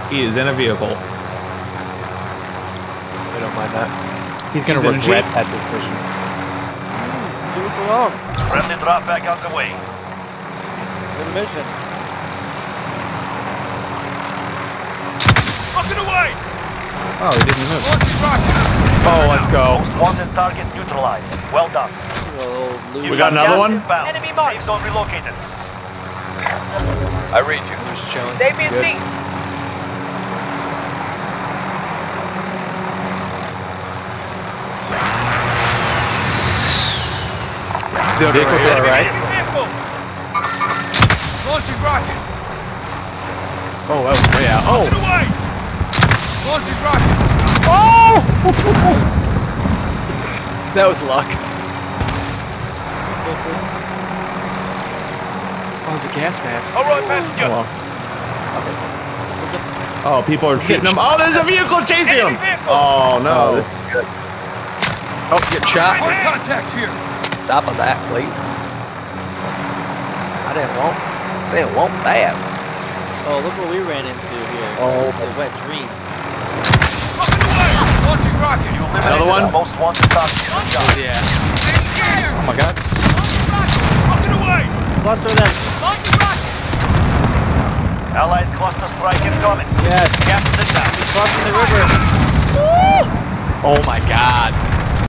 He is in a vehicle. I don't mind that. He's gonna He's in a regret Jeep. that decision. Do it for long. Friendly drop back on the way. Good mission. Fucking away! Oh, he didn't move. Launching rocket! Oh, let's go. Most wanted target neutralized. Well done. We got another one? Enemy mark. Safe zone relocated. I read you. Just chilling. Save me a Good. seat. Vehicle to the right. Launching rocket. Oh, that was way out. Oh! Away! Launching rocket. Oh! That was luck. Oh, it's a gas mask. All right, passenger. Oh, people are shooting him. Oh, there's a vehicle chasing him. Oh, no. Oh, get shot. Hard contact here. Stop of that, please. I didn't want that. Oh, look what we ran into here. Oh. The wet dream. Fucking away! Launching rocket. You Another one? Most wanted target. Yeah. Oh my god. Fucking away! Cluster them. Allied cluster strike incoming. Yes. Captain down. Crossing the river. Oh my god.